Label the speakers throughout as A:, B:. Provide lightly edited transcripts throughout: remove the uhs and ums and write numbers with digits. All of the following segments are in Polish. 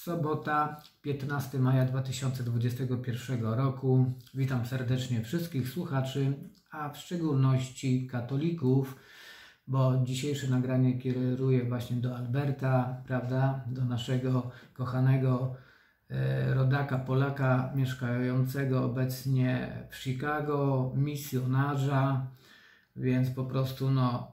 A: Sobota, 15 maja 2021 roku. Witam serdecznie wszystkich słuchaczy, a w szczególności katolików, bo dzisiejsze nagranie kieruję właśnie do Alberta, prawda, do naszego kochanego rodaka Polaka mieszkającego obecnie w Chicago, misjonarza. Więc po prostu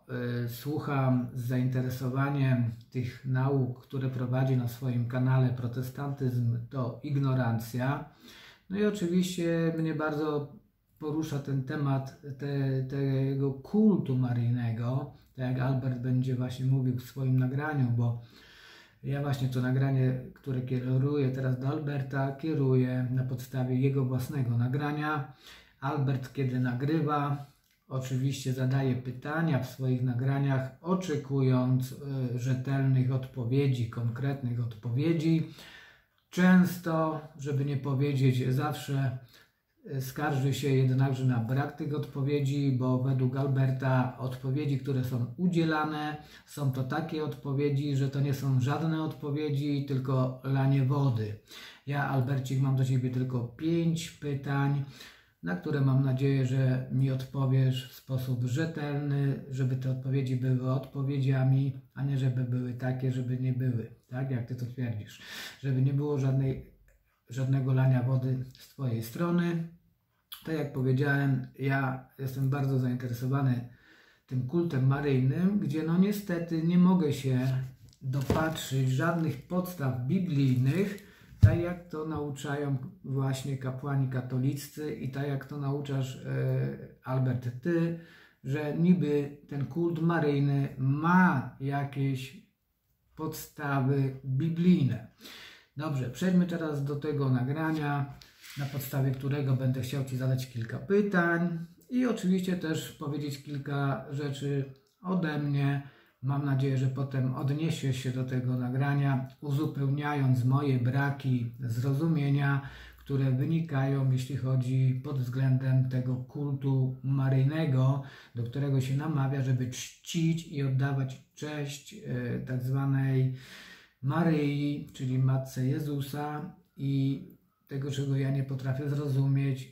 A: słucham z zainteresowaniem tych nauk, które prowadzi na swoim kanale Protestantyzm to Ignorancja. No i oczywiście mnie bardzo porusza ten temat tego kultu maryjnego, tak jak Albert będzie właśnie mówił w swoim nagraniu, bo ja właśnie to nagranie, które kieruję teraz do Alberta, kieruję na podstawie jego własnego nagrania. Albert, kiedy nagrywa, oczywiście zadaje pytania w swoich nagraniach, oczekując rzetelnych odpowiedzi, konkretnych odpowiedzi. Często, żeby nie powiedzieć zawsze, skarży się jednakże na brak tych odpowiedzi, bo według Alberta odpowiedzi, które są udzielane, są to takie odpowiedzi, że to nie są żadne odpowiedzi, tylko lanie wody. Ja, Albercik, mam do Ciebie tylko 5 pytań, na które mam nadzieję, że mi odpowiesz w sposób rzetelny, żeby te odpowiedzi były odpowiedziami, a nie żeby były takie, żeby nie były, tak jak Ty to twierdzisz. Żeby nie było żadnego lania wody z Twojej strony. Tak jak powiedziałem, ja jestem bardzo zainteresowany tym kultem maryjnym, gdzie niestety nie mogę się dopatrzyć żadnych podstaw biblijnych, tak jak to nauczają właśnie kapłani katoliccy i tak jak to nauczasz, Albert, Ty, że niby ten kult maryjny ma jakieś podstawy biblijne. Dobrze, przejdźmy teraz do tego nagrania, na podstawie którego będę chciał Ci zadać kilka pytań i oczywiście też powiedzieć kilka rzeczy ode mnie. Mam nadzieję, że potem odniesiesz się do tego nagrania, uzupełniając moje braki zrozumienia, które wynikają, jeśli chodzi pod względem tego kultu maryjnego, do którego się namawia, żeby czcić i oddawać cześć tak zwanej Maryi, czyli Matce Jezusa, i tego, czego ja nie potrafię zrozumieć,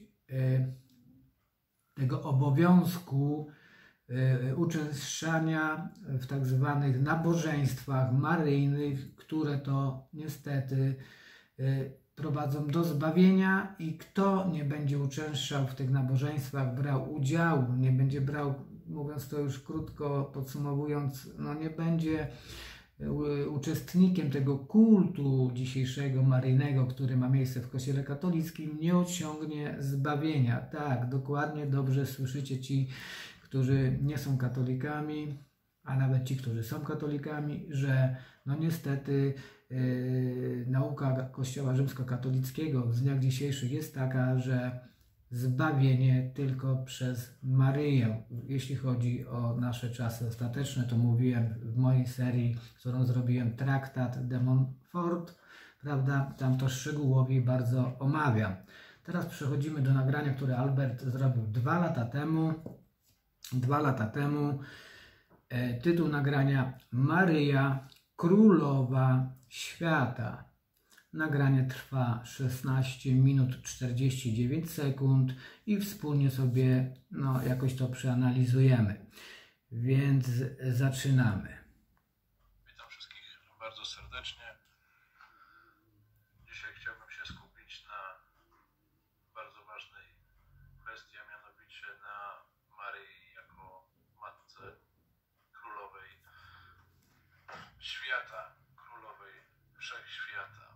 A: tego obowiązku uczęszczania w tak zwanych nabożeństwach maryjnych, które to niestety prowadzą do zbawienia, i kto nie będzie uczęszczał w tych nabożeństwach, brał udziału, nie będzie brał, mówiąc to już krótko podsumowując, nie będzie uczestnikiem tego kultu dzisiejszego maryjnego, który ma miejsce w Kościele katolickim, nie osiągnie zbawienia. Tak, dokładnie, dobrze słyszycie ci, którzy nie są katolikami, a nawet ci, którzy są katolikami, że niestety nauka Kościoła rzymskokatolickiego w dniach dzisiejszych jest taka, że zbawienie tylko przez Maryję. Jeśli chodzi o nasze czasy ostateczne, to mówiłem w mojej serii, którą zrobiłem, Traktat de Montfort, prawda? Tam to szczegółowiej bardzo omawiam. Teraz przechodzimy do nagrania, które Albert zrobił 2 lata temu. 2 lata temu. Tytuł nagrania: Maryja, Królowa Świata. Nagranie trwa 16 minut 49 sekund i wspólnie sobie jakoś to przeanalizujemy. Więc zaczynamy.
B: Witam wszystkich bardzo serdecznie. Dzisiaj chciałbym się skupić na bardzo ważnej kwestii, a mianowicie na Maryi jako Matce Królowej Świata, Królowej Wszechświata.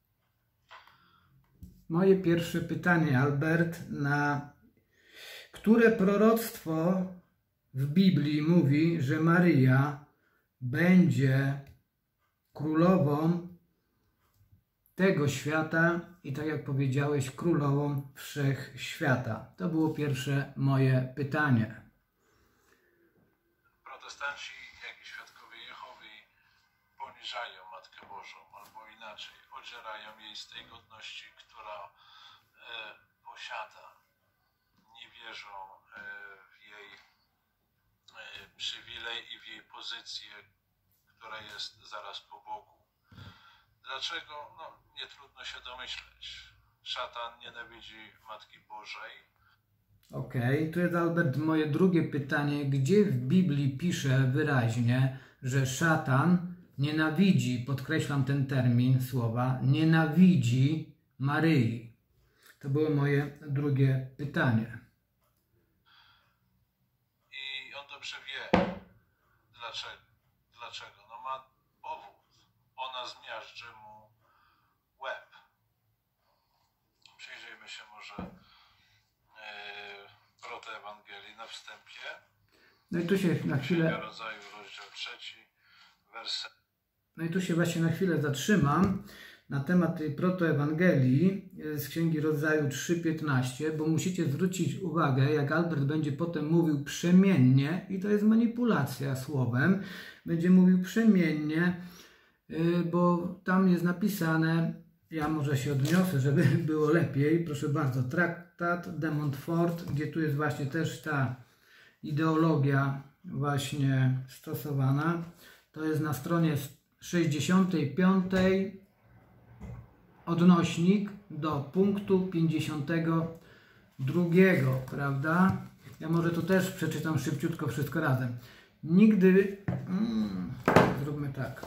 A: Moje pierwsze pytanie, Albert, na które proroctwo w Biblii mówi, że Maryja będzie królową tego świata i, tak jak powiedziałeś, królową wszechświata? To było pierwsze moje pytanie.
B: Protestanci, jak i świadkowie Jehowy, poniżają Matkę Bożą, albo inaczej, odzierają jej z tej godności, która posiada. Nie wierzą w jej przywilej i w jej pozycję, która jest zaraz po Bogu. Dlaczego? No, nie trudno się domyśleć. Szatan nienawidzi Matki Bożej.
A: Okej, tu jest, Albert, moje drugie pytanie. Gdzie w Biblii pisze wyraźnie, że szatan nienawidzi, podkreślam ten termin, słowa, nienawidzi Maryi? To było moje drugie pytanie.
B: I on dobrze wie, dlaczego. No ma powód. Ona zmiażdży mu łeb. Przyjrzyjmy się może protoewangelii na wstępie.
A: No i tu się na chwilę...
B: Księga Rodzaju, rozdział 3, werset.
A: No i tu się właśnie na chwilę zatrzymam na temat tej protoewangelii z Księgi Rodzaju 3:15, bo musicie zwrócić uwagę, jak Albert będzie potem mówił przemiennie, i to jest manipulacja słowem, będzie mówił przemiennie, bo tam jest napisane, ja może się odniosę, żeby było lepiej, proszę bardzo, traktat de Montfort, gdzie tu jest właśnie też ta ideologia właśnie stosowana. To jest na stronie 65, odnośnik do punktu 52, prawda? Ja może tu też przeczytam szybciutko wszystko razem. Nigdy, zróbmy tak.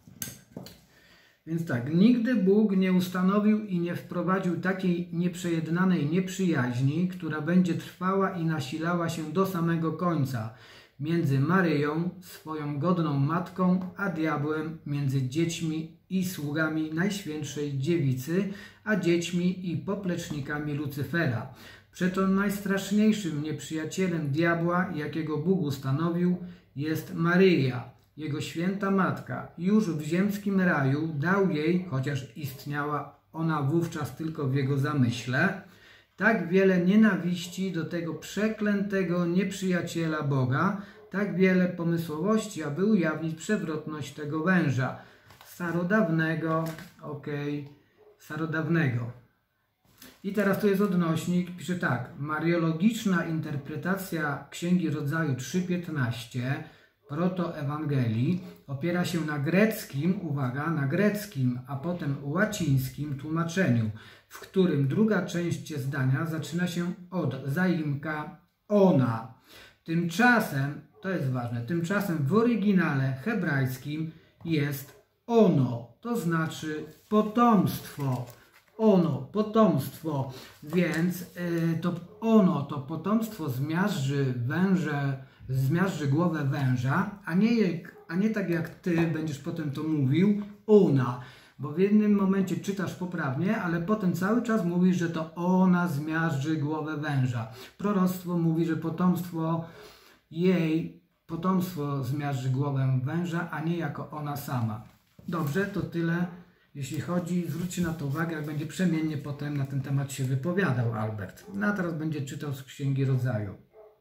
A: Więc tak, nigdy Bóg nie ustanowił i nie wprowadził takiej nieprzejednanej nieprzyjaźni, która będzie trwała i nasilała się do samego końca, między Maryją, swoją godną matką, a diabłem, między dziećmi i sługami Najświętszej Dziewicy, a dziećmi i poplecznikami Lucyfera. Przeto najstraszniejszym nieprzyjacielem diabła, jakiego Bóg ustanowił, jest Maryja, jego święta matka. Już w ziemskim raju dał jej, chociaż istniała ona wówczas tylko w jego zamyśle, tak wiele nienawiści do tego przeklętego nieprzyjaciela Boga, tak wiele pomysłowości, aby ujawnić przewrotność tego węża. Starodawnego, starodawnego. I teraz tu jest odnośnik, pisze tak, mariologiczna interpretacja Księgi Rodzaju 3:15, protoewangelii, opiera się na greckim, uwaga, na greckim, a potem łacińskim tłumaczeniu, w którym druga część zdania zaczyna się od zaimka ona. Tymczasem, to jest ważne, tymczasem w oryginale hebrajskim jest ono, to znaczy potomstwo. Ono, potomstwo, więc to potomstwo zmiażdży głowę węża, a nie tak jak ty będziesz potem to mówił, ona. Bo w jednym momencie czytasz poprawnie, ale potem cały czas mówisz, że to ona zmiażdży głowę węża. Proroctwo mówi, że potomstwo zmiażdży głowę węża, a nie jako ona sama. Dobrze, to tyle. Jeśli chodzi, zwróćcie na to uwagę, jak będzie przemiennie potem na ten temat się wypowiadał Albert. No a teraz będzie czytał z Księgi Rodzaju.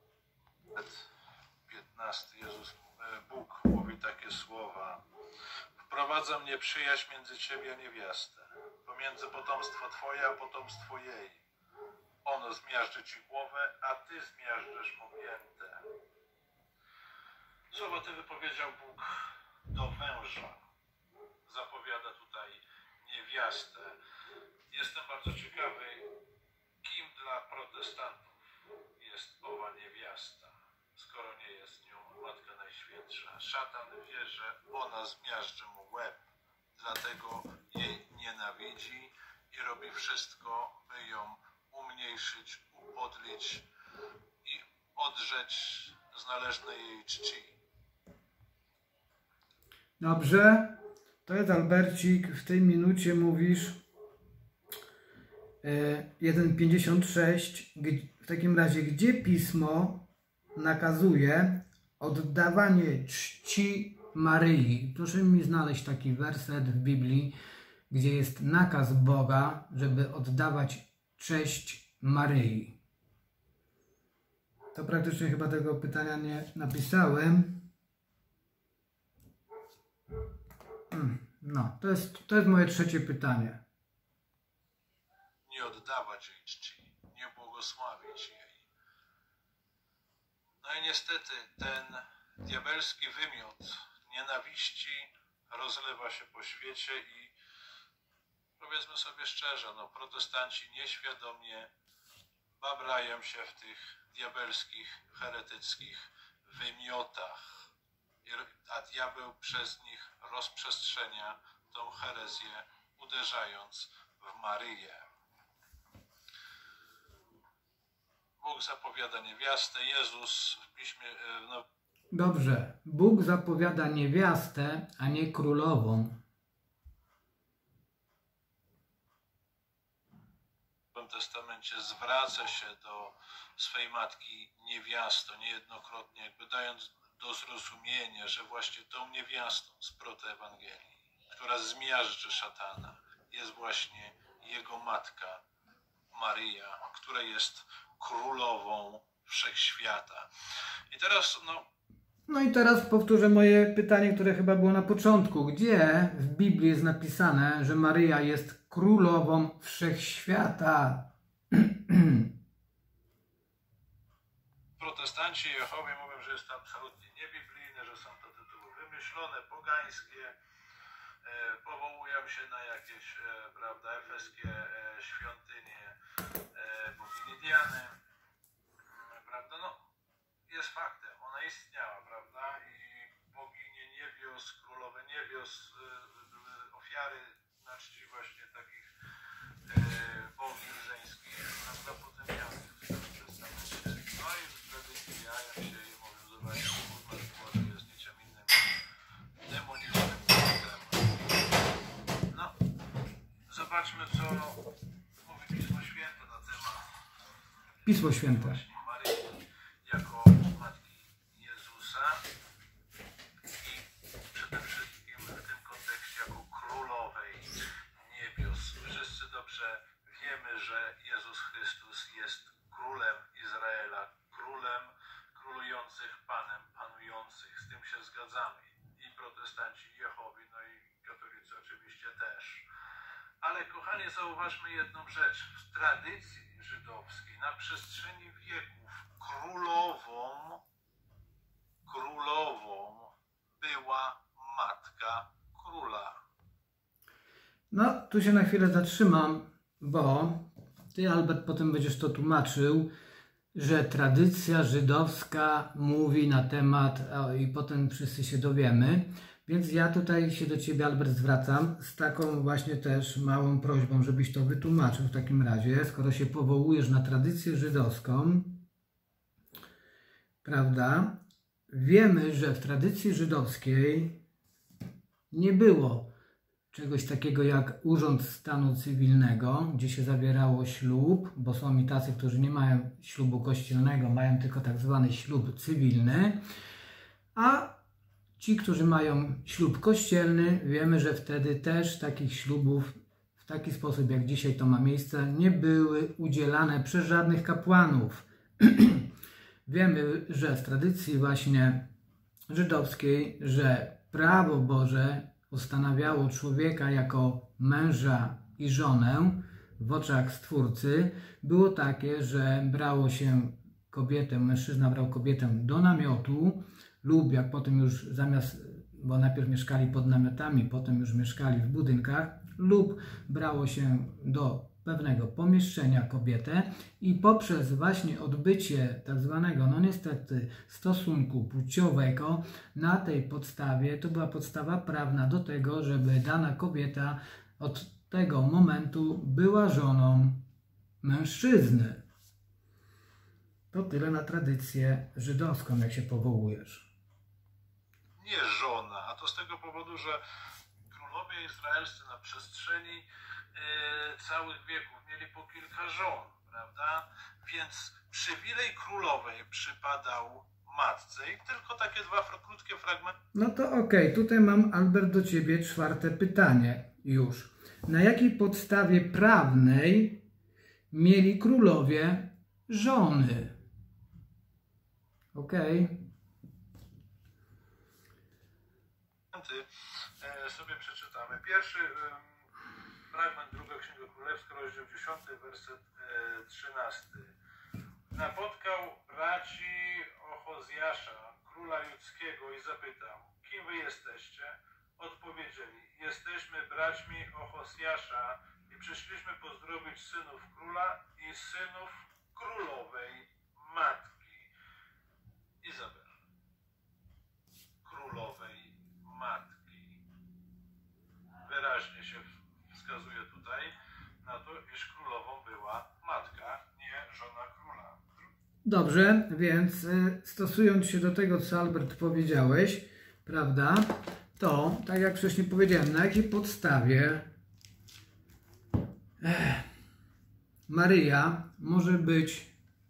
B: 15. Bóg mówi takie słowa. Wprowadzam nieprzyjaźń między ciebie a niewiastę, pomiędzy potomstwo twoje a potomstwo jej. Ono zmiażdży ci głowę, a ty zmiażdżysz mu piętę. Słowa te wypowiedział Bóg do węża. Zapowiada tutaj niewiastę. Jestem bardzo ciekawy, kim dla protestantów jest owa niewiasta, skoro nie jest nią Matka Najświętsza. Szatan wie, że ona zmiażdży mu łeb, dlatego jej nienawidzi i robi wszystko, by ją umniejszyć, upodlić i odrzeć z należnej jej czci.
A: Dobrze. To jest Albercik, w tej minucie mówisz 1,56. W takim razie, gdzie Pismo nakazuje oddawanie czci Maryi? Proszę mi znaleźć taki werset w Biblii, gdzie jest nakaz Boga, żeby oddawać cześć Maryi. To praktycznie chyba tego pytania nie napisałem. No, to jest moje trzecie pytanie.
B: Nie oddawać jej czci, nie błogosławić jej. No i niestety ten diabelski wymiot nienawiści rozlewa się po świecie i powiedzmy sobie szczerze, no, protestanci nieświadomie babrają się w tych diabelskich, heretyckich wymiotach, a diabeł przez nich rozprzestrzenia tą herezję, uderzając w Maryję. Bóg zapowiada niewiastę, Jezus w piśmie...
A: Dobrze, Bóg zapowiada niewiastę, a nie królową.
B: W Nowym Testamencie zwraca się do swej matki niewiasto niejednokrotnie, jakby dając do zrozumienia, że właśnie tą niewiastą z protoewangelii, która zmiażdży szatana, jest właśnie jego matka Maryja, która jest królową wszechświata. I teraz,
A: No i teraz powtórzę moje pytanie, które chyba było na początku. Gdzie w Biblii jest napisane, że Maryja jest królową wszechświata?
B: Protestanci Jehowy mówią, że jest to absolutnie niebiblijne, że są to tytuły wymyślone, pogańskie, powołują się na jakieś, prawda, efeskie świątynie bogini Diany, prawda, no, jest faktem, ona istniała, prawda, i boginie niebios, królowe niebios były ofiary na czci właśnie takich bogini żeńskich, prawda, potępianych w Starym Testamencie. No i wtedy mijają się i mówią, zobaczcie, Urmasz Boży jest niczym innym demonicznym kultem. No, zobaczmy, co mówi Pismo Święte na temat
A: Pismo Święte.
B: Maryi jako matki Jezusa i przede wszystkim w tym kontekście jako królowej niebios. Wszyscy dobrze wiemy, że Jezus Chrystus jest królem Izraela, królem królujących, Panem panujących. Z tym się zgadzamy. I protestanci Jehowy, no i katolicy oczywiście też. Ale kochani, zauważmy jedną rzecz. W tradycji żydowskiej na przestrzeni wieków królową była matka króla.
A: No, tu się na chwilę zatrzymam, bo ty, Albert, potem będziesz to tłumaczył, że tradycja żydowska mówi na temat, i potem wszyscy się dowiemy. Więc ja tutaj się do ciebie, Albert, zwracam z taką właśnie też małą prośbą, żebyś to wytłumaczył w takim razie, skoro się powołujesz na tradycję żydowską, prawda? Wiemy, że w tradycji żydowskiej nie było czegoś takiego jak urząd stanu cywilnego, gdzie się zawierało ślub, bo są i tacy, którzy nie mają ślubu kościelnego, mają tylko tak zwany ślub cywilny, a ci, którzy mają ślub kościelny, wiemy, że wtedy też takich ślubów w taki sposób, jak dzisiaj to ma miejsce, nie były udzielane przez żadnych kapłanów. Wiemy, że z tradycji właśnie żydowskiej, że prawo Boże ustanawiało człowieka jako męża i żonę w oczach Stwórcy, było takie, że brało się kobietę, mężczyzna brał kobietę do namiotu, lub jak potem już zamiast, bo najpierw mieszkali pod namiotami, potem już mieszkali w budynkach, lub brało się do pewnego pomieszczenia kobietę i poprzez właśnie odbycie tak zwanego, no niestety, stosunku płciowego, na tej podstawie, to była podstawa prawna do tego, żeby dana kobieta od tego momentu była żoną mężczyzny. To tyle na tradycję żydowską, jak się powołujesz.
B: Nie żona, a to z tego powodu, że królowie izraelscy na przestrzeni całych wieków mieli po kilka żon, prawda? Więc przywilej królowej przypadał matce i tylko takie dwa krótkie fragmenty.
A: No to okej, tutaj mam, Albert, do ciebie czwarte pytanie już. Na jakiej podstawie prawnej mieli królowie żony?
B: Sobie przeczytamy. Pierwszy fragment, druga Księga Królewska, rozdział 10, werset 13. Napotkał braci Ochozjasza, króla judzkiego, i zapytał: kim wy jesteście? odpowiedzieli: jesteśmy braćmi Ochosjasza i przyszliśmy pozdrowić synów króla i synów królowej matki. Izabel, królowej matki. Wyraźnie się wskazuje tutaj na to, iż królową była matka, nie żona króla.
A: Dobrze, więc stosując się do tego, co Albert powiedziałeś, prawda, to, tak jak wcześniej powiedziałem, na jakiej podstawie Maryja może być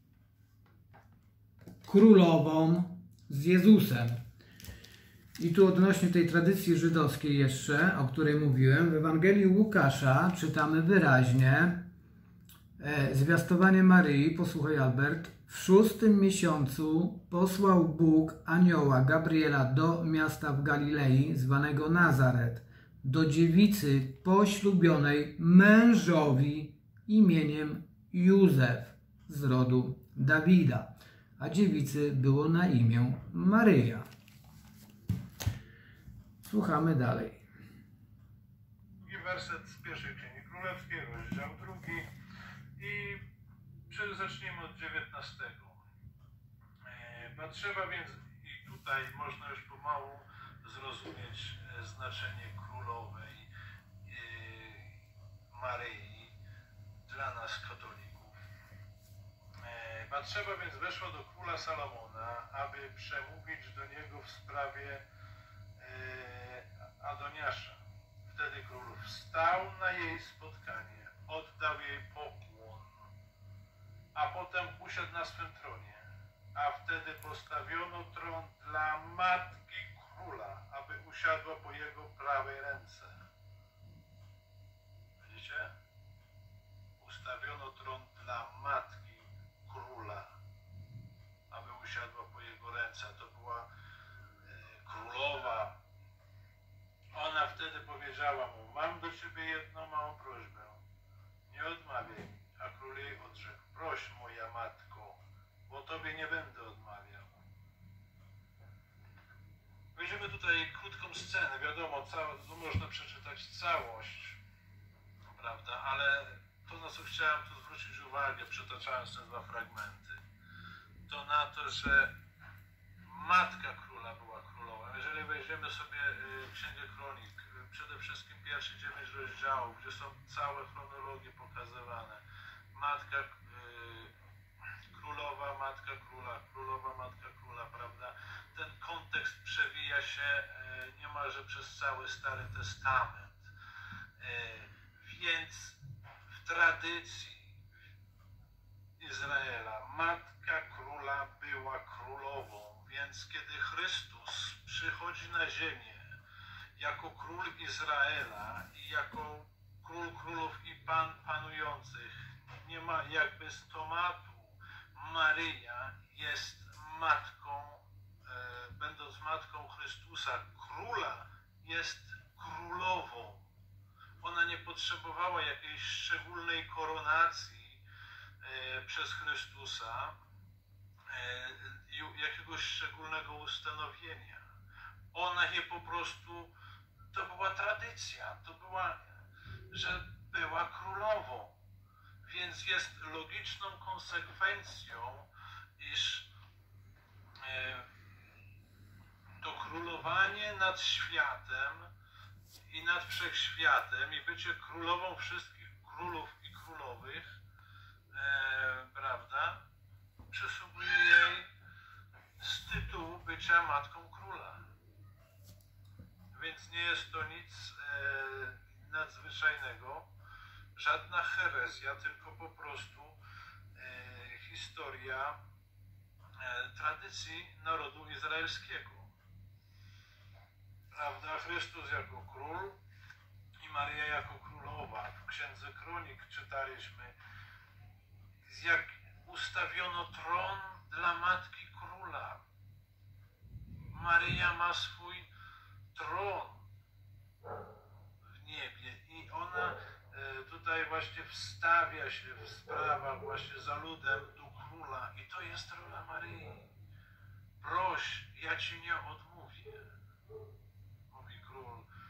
A: królową z Jezusem. I tu odnośnie tej tradycji żydowskiej jeszcze, o której mówiłem, w Ewangelii Łukasza czytamy wyraźnie zwiastowanie Maryi, posłuchaj Albert, w 6. miesiącu posłał Bóg anioła Gabriela do miasta w Galilei zwanego Nazaret, do dziewicy poślubionej mężowi imieniem Józef z rodu Dawida, a dziewicy było na imię Maryja. Słuchamy dalej.
B: Drugi werset z pierwszej Księgi Królewskiej, rozdział 2 i zacznijmy od 19. Batrzeba więc, i tutaj można już pomału zrozumieć znaczenie królowej Maryi dla nas katolików. Batrzeba więc weszła do króla Salomona, aby przemówić do niego w sprawie Adoniasza. Wtedy król wstał na jej spotkanie, oddał jej pokłon, a potem usiadł na swym tronie. A wtedy postawiono tron dla matki króla, aby usiadła po jego prawej ręce. Widzicie? Ustawiono tron dla matki króla, aby usiadła po jego ręce. To była królowa. Ona wtedy powiedziała mu: mam do ciebie jedną małą prośbę. Nie odmawiaj mi. A król jej odrzekł: proś, moja matko, bo tobie nie będę odmawiał. Weźmiemy tutaj krótką scenę. Wiadomo, można przeczytać całość, prawda? Ale to, na co chciałem tu zwrócić uwagę, przytaczając te dwa fragmenty, to na to, że matka króla była królową. Jeżeli weźmiemy sobie Księgę Kronik, przede wszystkim pierwsze 9 rozdziałów, gdzie są całe chronologie pokazywane. Matka królowa, matka króla, królowa, matka króla, prawda? Ten kontekst przewija się niemalże przez cały Stary Testament. Więc w tradycji Izraela matka króla była królową. Więc kiedy Chrystus przychodzi na ziemię jako król Izraela i jako król królów i pan panujących, nie ma jakby stomatu. Maryja jest matką, będąc matką Chrystusa, króla, jest królową. Ona nie potrzebowała jakiejś szczególnej koronacji przez Chrystusa, jakiegoś szczególnego ustanowienia. Ona je po prostu, to była tradycja, to była, że była królową. Więc jest logiczną konsekwencją, iż to królowanie nad światem i nad wszechświatem i bycie królową wszystkich królów i królowych, prawda, przysługuje jej z tytułu bycia matką króla. Więc nie jest to nic nadzwyczajnego, żadna herezja, tylko po prostu historia tradycji narodu izraelskiego. Prawda? Chrystus jako król i Maryja jako królowa. W Księdze Kronik czytaliśmy, jak ustawiono tron dla matki króla. Maryja ma swój tron w niebie i ona tutaj właśnie wstawia się w sprawach właśnie za ludem do króla i to jest rola Maryi. Proś, ja ci nie odmówię, mówi król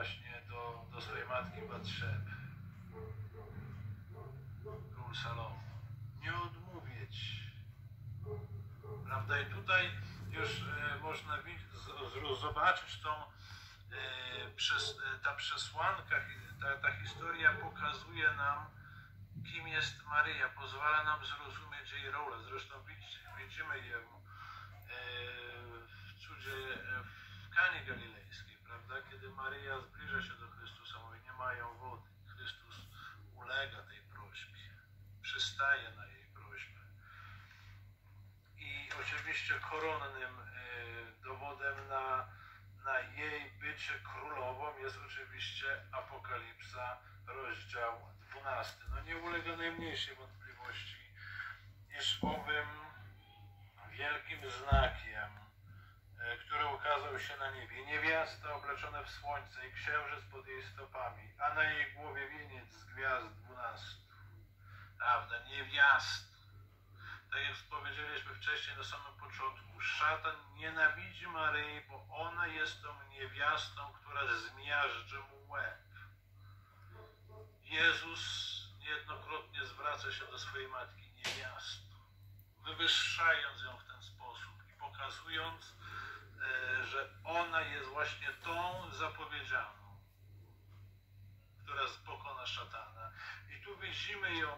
B: właśnie do swojej matki Batszeby. Król Salomon. Nie odmówić. Prawda? I tutaj już można zobaczyć ta przesłanka, ta historia pokazuje nam, kim jest Maryja, pozwala nam zrozumieć jej rolę. Zresztą widzimy ją w cudzie w Kanie Galilejskiej, prawda? Kiedy Maryja zbliża się do Chrystusa, mówi, nie mają wody. Chrystus ulega tej prośbie, przystaje na jej prośbę. I oczywiście koronnym dowodem na jej bycie królową jest oczywiście Apokalipsa, rozdział 12. No nie ulega najmniejszej wątpliwości, iż owym wielkim znakiem, który ukazał się na niebie, niewiasta obleczona w słońce i księżyc pod jej stopami, a na jej głowie wieniec z gwiazd 12. Prawda, niewiasta. Tak jak powiedzieliśmy wcześniej na samym początku, szatan nienawidzi Maryi, bo ona jest tą niewiastą, która zmiażdży mu łeb. Jezus niejednokrotnie zwraca się do swojej matki niewiasto, wywyższając ją w ten sposób i pokazując, że ona jest właśnie tą zapowiedzianą, która pokona szatana. I tu widzimy ją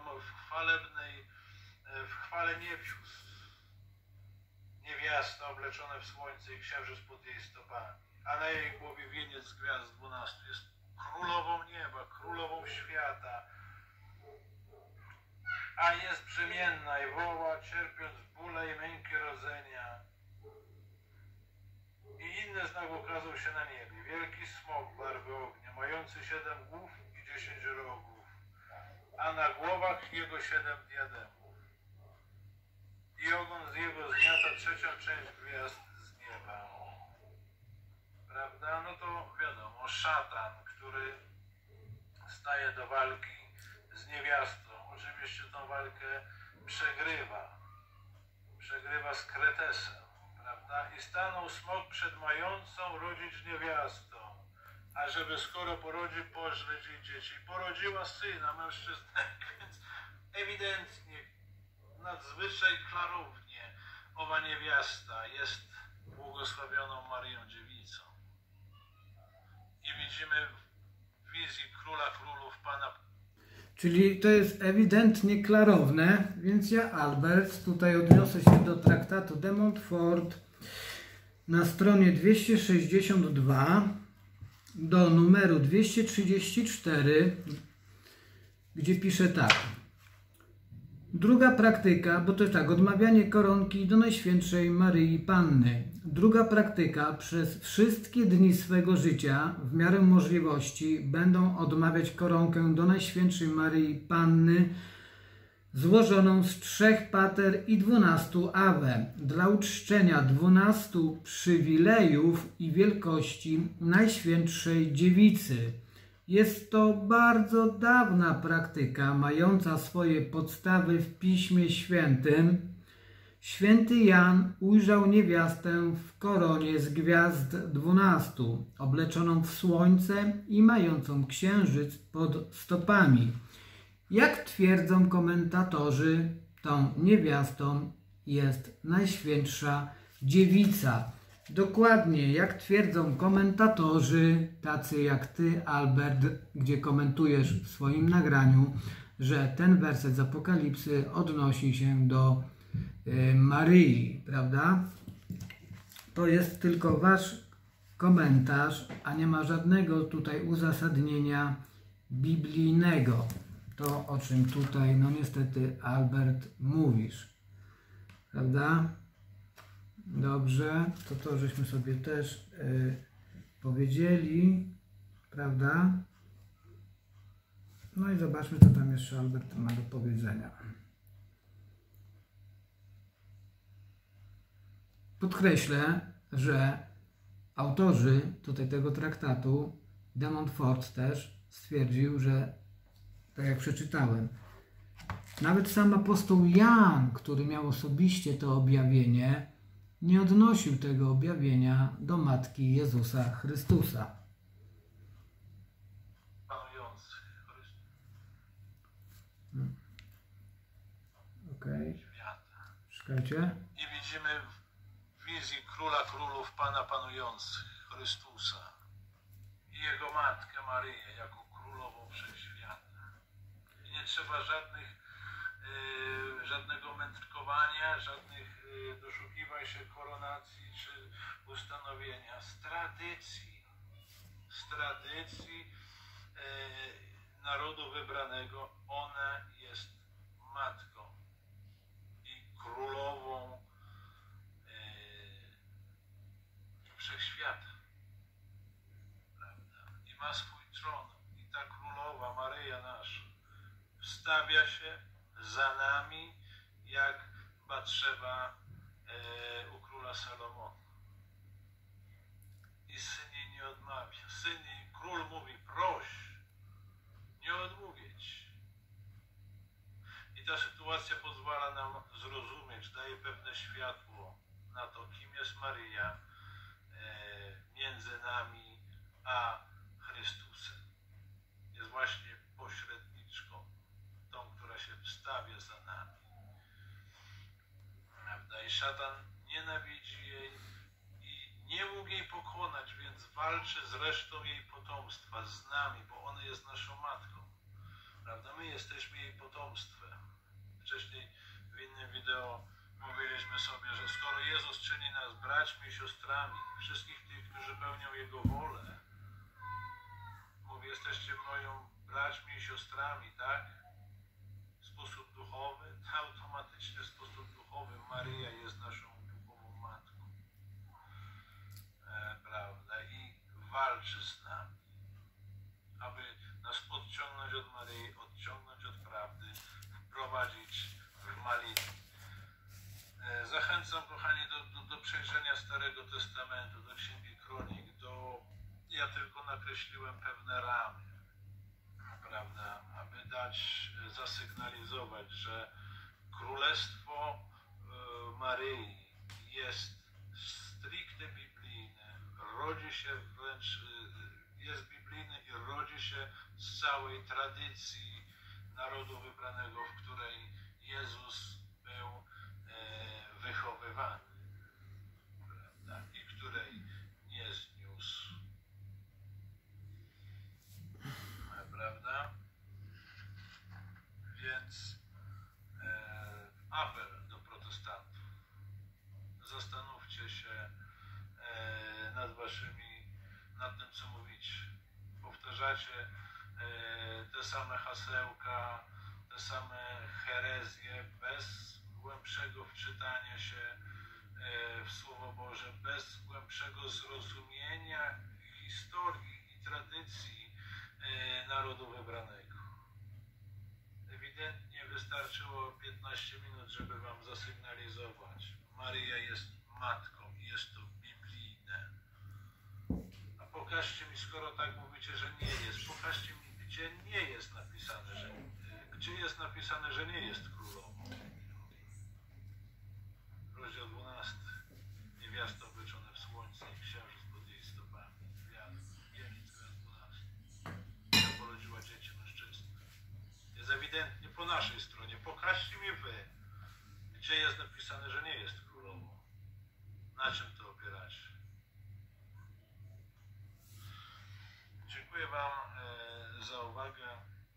B: w chwale niewiózł. Niewiasta obleczona w słońce i księżyc pod jej stopami, a na jej głowie wieniec z gwiazd 12. Jest królową nieba, królową świata, a jest brzemienna i woła, cierpiąc bóle i męki rodzenia. I inny znak ukazał się na niebie. Wielki smok barwy ognia, mający 7 głów i 10 rogów, a na głowach jego 7 diademów. I ogon z jego zmiata trzecią część gwiazd z nieba. Prawda? No to wiadomo, szatan, który staje do walki z niewiastą. Oczywiście tą walkę przegrywa. Przegrywa z Kretesem. Prawda? I stanął smok przed mającą rodzić niewiastą, ażeby skoro porodzi, pożreć jej dzieci. Porodziła syna, mężczyznę, więc ewidentnie, nadzwyczaj klarownie owa niewiasta jest błogosławioną Maryją Dziewicą. I widzimy w wizji Króla Królów, Pana.
A: Czyli to jest ewidentnie klarowne, więc ja, Albert, tutaj odniosę się do traktatu de Montfort na stronie 262 do numeru 234, gdzie pisze tak. Druga praktyka, bo to jest tak, odmawianie koronki do Najświętszej Maryi Panny. Druga praktyka, przez wszystkie dni swego życia, w miarę możliwości, będą odmawiać koronkę do Najświętszej Maryi Panny złożoną z 3 pater i 12 awe dla uczczenia 12 przywilejów i wielkości Najświętszej Dziewicy. Jest to bardzo dawna praktyka, mająca swoje podstawy w Piśmie Świętym. Święty Jan ujrzał niewiastę w koronie z gwiazd 12, obleczoną w słońce i mającą księżyc pod stopami. Jak twierdzą komentatorzy, tą niewiastą jest Najświętsza Dziewica. Dokładnie jak twierdzą komentatorzy, tacy jak Ty, Albert, gdzie komentujesz w swoim nagraniu, że ten werset z Apokalipsy odnosi się do Maryi, prawda? To jest tylko wasz komentarz, a nie ma żadnego tutaj uzasadnienia biblijnego. To, o czym tutaj, no niestety, Albert, mówisz, prawda? Dobrze, to żeśmy sobie też powiedzieli, prawda? No i zobaczmy, co tam jeszcze Albert ma do powiedzenia. Podkreślę, że autorzy tutaj tego traktatu, de Montfort też stwierdził, że, tak jak przeczytałem, nawet sam apostoł Jan, który miał osobiście to objawienie, nie odnosił tego objawienia do Matki Jezusa Chrystusa. Okej. Czekajcie.
B: I widzimy w wizji Króla Królów, Pana Panujących, Chrystusa i Jego Matkę Maryję jako Królową Wszechświata. I nie trzeba żadnego mędrkowania, żadnych doszukiwań się koronacji czy ustanowienia. Z tradycji narodu wybranego ona jest matką i królową Wszechświata. Prawda? I ma swój tron. I ta królowa Maryja nasza wstawia się za nami jak Batrzeba u króla Salomona. I syn jej nie odmawia. Król mówi, proś, nie odmówię ci. I ta sytuacja pozwala nam zrozumieć, daje pewne światło na to, kim jest Maryja między nami a Chrystusem. Jest właśnie pośredniczką, tą, która się wstawia za nami. Prawda? I szatan nienawidzi jej i nie mógł jej pokonać, więc walczy z resztą jej potomstwa, z nami, bo ona jest naszą matką. Prawda? My jesteśmy jej potomstwem. Wcześniej w innym wideo mówiliśmy sobie, że skoro Jezus czyni nas braćmi i siostrami, wszystkich tych, którzy pełnią Jego wolę, mówi, jesteście moją braćmi i siostrami, tak? W sposób duchowy, automatycznie w sposób duchowy Maryja jest naszą duchową matką. Prawda? I walczy z nami, aby nas odciągnąć od Maryi, odciągnąć od prawdy, wprowadzić w maliny. Zachęcam, kochani, do przejrzenia Starego Testamentu, do Księgi Kronik, ja tylko nakreśliłem pewne ramy, prawda, aby zasygnalizować, że Królestwo Maryi jest stricte biblijne, jest biblijne i rodzi się z całej tradycji narodu wybranego, w której Jezus był wychowywany, prawda? I której nie zniósł, prawda? Więc apel do protestantów. Zastanówcie się nad tym, co mówicie. Powtarzacie te same hasełka, te same herezje bez głębszego wczytania się w Słowo Boże, bez głębszego zrozumienia historii i tradycji narodu wybranego. Ewidentnie wystarczyło 15 minut, żeby wam zasygnalizować. Maryja jest matką i jest to biblijne. A pokażcie mi, skoro tak mówicie, że nie jest, pokażcie mi, gdzie nie jest napisane, że nie jest królową. Rozdział 12. Niewiasta obleczona w słońce i księżyc pod jej stopami. Wieniec, wers 12. Która porodziła dzieci mężczyzn. Jest ewidentnie po naszej stronie. Pokażcie mi wy, gdzie jest napisane, że nie jest królową. Na czym to opieracie? Dziękuję wam za uwagę.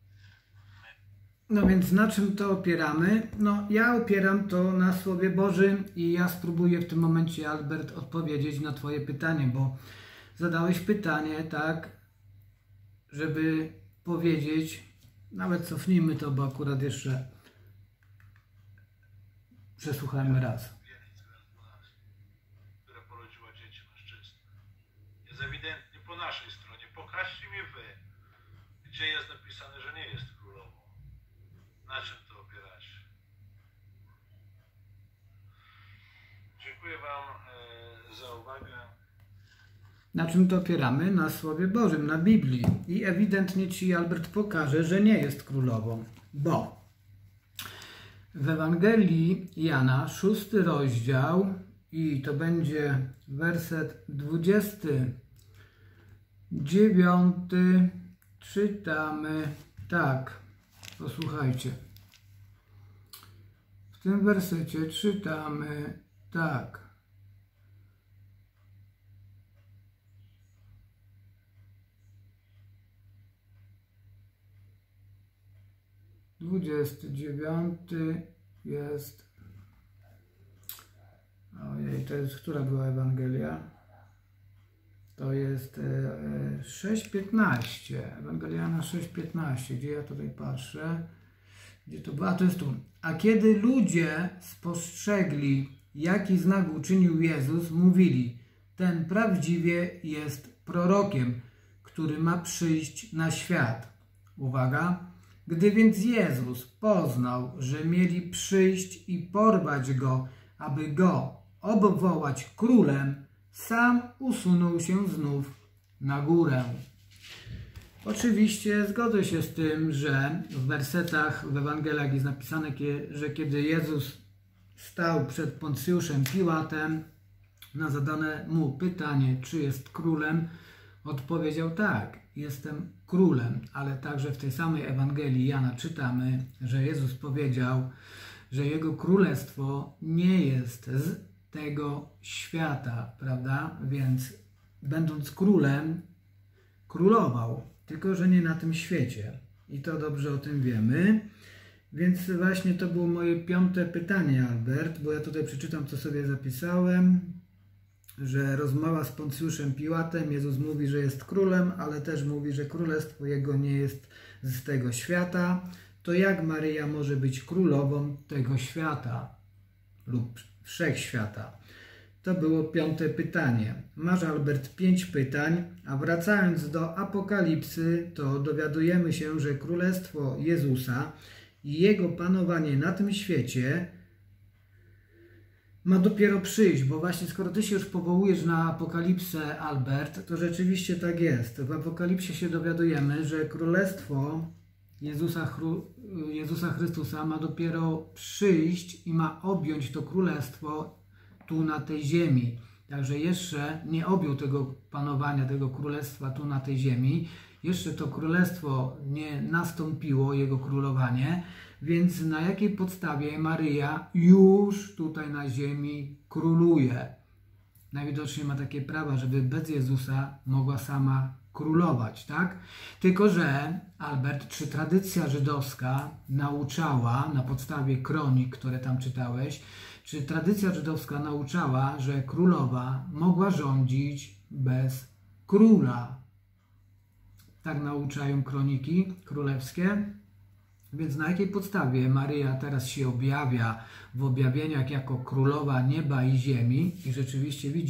A: No więc na czym to opieramy? No ja opieram to na Słowie Bożym i ja spróbuję w tym momencie, Albert, odpowiedzieć na twoje pytanie, bo zadałeś pytanie, tak, żeby powiedzieć, nawet cofnijmy to, bo akurat jeszcze przesłuchajmy raz.
B: Która porodziła dzieci mężczyzn. Jest ewidentnie po naszej stronie. Pokażcie mi wy, gdzie jest napisane, że nie jest królową. Na czym to opieracie? Dziękuję wam za uwagę.
A: Na czym to opieramy? Na Słowie Bożym, na Biblii. I ewidentnie ci Albert pokaże, że nie jest królową, bo w Ewangelii Jana, 6 rozdział i to będzie werset 29, czytamy tak, posłuchajcie. W tym wersecie czytamy tak. Dwudziesty 29 jest. Ojej, to jest, która była Ewangelia? To jest 6:15. Ewangeliana 6:15. Gdzie ja tutaj patrzę? Gdzie to była? A to jest tu. A kiedy ludzie spostrzegli, jaki znak uczynił Jezus, mówili: ten prawdziwie jest prorokiem, który ma przyjść na świat. Uwaga. Gdy więc Jezus poznał, że mieli przyjść i porwać Go, aby Go obwołać królem, sam usunął się znów na górę. Oczywiście zgodzę się z tym, że w wersetach w Ewangeliach jest napisane, że kiedy Jezus stał przed Poncjuszem Piłatem, na zadane mu pytanie, czy jest królem, odpowiedział tak, jestem królem, ale także w tej samej Ewangelii Jana czytamy, że Jezus powiedział, że Jego królestwo nie jest z tego świata, prawda? Więc będąc królem, królował, tylko że nie na tym świecie. I to dobrze o tym wiemy. Więc właśnie to było moje 5. pytanie, Albert, bo ja tutaj przeczytam, co sobie zapisałem, że rozmowa z Poncjuszem Piłatem, Jezus mówi, że jest królem, ale też mówi, że królestwo Jego nie jest z tego świata. To jak Maryja może być królową tego świata lub wszechświata? To było 5. pytanie. Masz, Albert, 5 pytań, a wracając do Apokalipsy, to dowiadujemy się, że królestwo Jezusa i Jego panowanie na tym świecie ma dopiero przyjść, bo właśnie skoro Ty się już powołujesz na Apokalipsę, Albert, to rzeczywiście tak jest. W Apokalipsie się dowiadujemy, że królestwo Jezusa Chrystusa ma dopiero przyjść i ma objąć to królestwo tu na tej ziemi. Także jeszcze nie objął tego panowania, tego królestwa tu na tej ziemi. Jeszcze to królestwo nie nastąpiło, jego królowanie, więc na jakiej podstawie Maryja już tutaj na ziemi króluje? Najwidoczniej ma takie prawa, żeby bez Jezusa mogła sama królować, tak? Tylko że, Albert, czy tradycja żydowska nauczała, na podstawie kronik, które tam czytałeś, czy tradycja żydowska nauczała, że królowa mogła rządzić bez króla? Tak nauczają kroniki królewskie. Więc na jakiej podstawie Maryja teraz się objawia w objawieniach jako królowa nieba i ziemi i rzeczywiście widzi